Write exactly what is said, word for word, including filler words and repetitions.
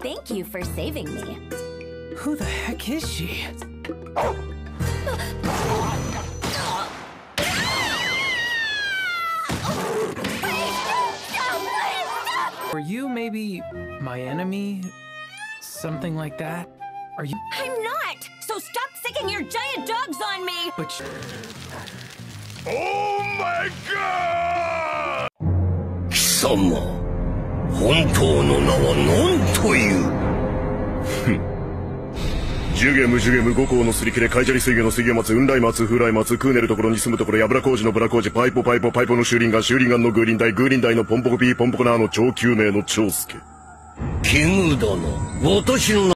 Thank you for saving me. Who the heck is she? Were you maybe my enemy? Something like that? Are you? I'm not! So stop sticking your giant dogs on me! But Oh my god! 貴様、本当の名は何という？ ジュゲムジュゲム五行のすり切れカイジャリ水魚の水魚松雲来松風来松クーネルところに住むところ油工事のブラ工事パイポパイポパイポの修輪岩修輪岩のグーリンダイグーリンダイのポンポコピーポンポコナーの超救命の長介。 奇遇だな。私の